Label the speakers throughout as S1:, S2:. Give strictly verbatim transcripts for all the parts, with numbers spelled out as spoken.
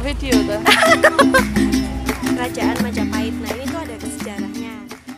S1: video dah.
S2: Kerajaan Majapahit. Nah ini tuh ada sejarahnya.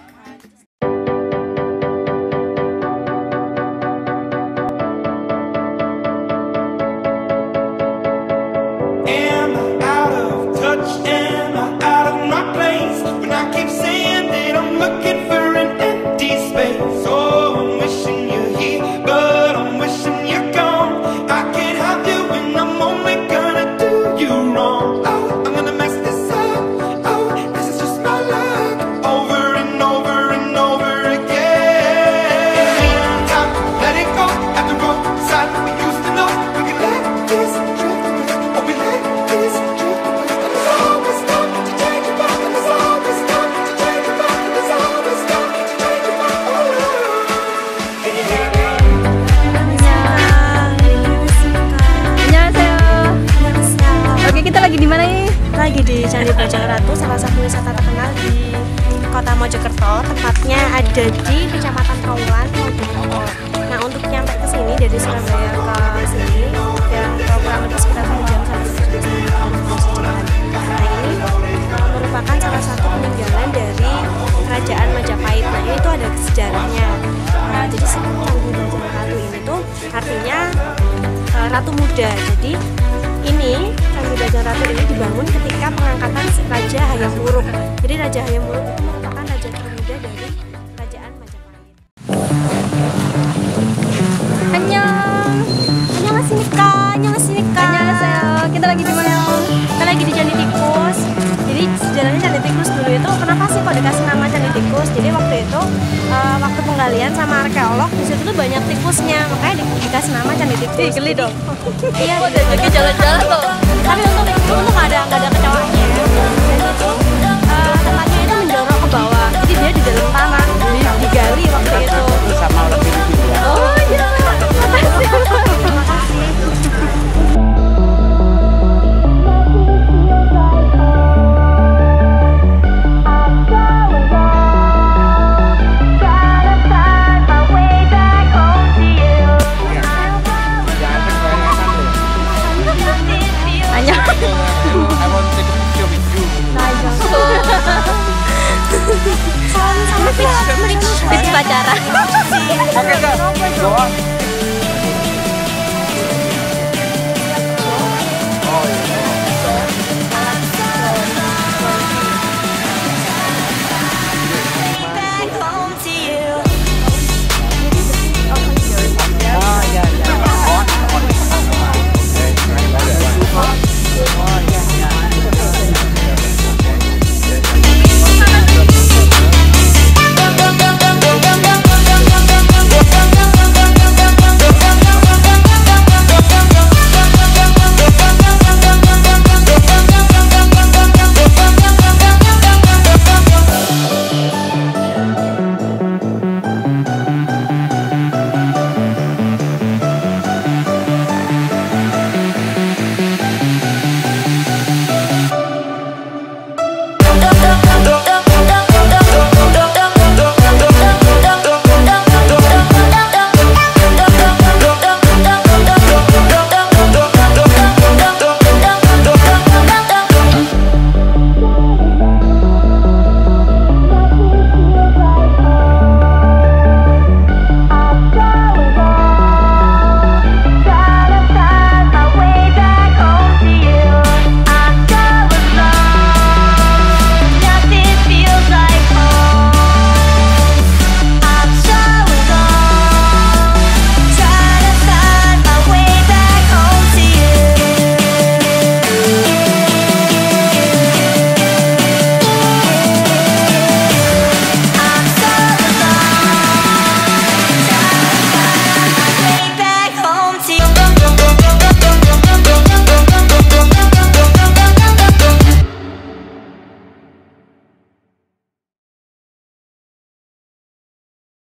S2: Lagi di Candi Bajang Ratu, salah satu wisata terkenal di Kota Mojokerto. Tempatnya ada di Kecamatan Kaulan, Mojokerto. Nah, untuk nyampe ke sini dari Surabaya ke sini yang kurang lebih sekitar satu jam sampai dua jam. Nah, ini merupakan salah satu peninggalan dari Kerajaan Majapahit. Nah, ini tuh ada sejarahnya. Nah, jadi Candi Bajang Ratu ini tuh artinya uh, Ratu Muda. Jadi ini Candi Bajang Ratu ini dibangun ketika pengangkatan Raja Hayam Wuruk. Jadi Raja Hayam Wuruk itu merupakan raja termuda dari Kerajaan Majapahit. Annyeong, annyeonghaseyo, annyeonghaseyo. Annyeonghaseyo. Kita lagi di mana? Kita lagi di Candi Tikus. Jadi sejarahnya Candi Tikus dulu itu kenapa sih kok dikasih nama Candi Tikus? Jadi waktu itu uh, waktu penggalian sama arkeolog di situ tuh banyak tikusnya, makanya di, dikasih nama Candi Tikus. Ih, geli dong. Iya, udah lagi jalan-jalan tuh. Tapi untuk itu untuk nggak ada nggak ada kecoaknya. Dan itu uh, tempatnya itu menjorok ke bawah. Jadi dia di dalam tanah, di, digali waktu itu.
S3: Sama lebih lebih.
S2: Oh iya, makasih. Terima kasih. Sama pitch pacaran.
S3: Oke,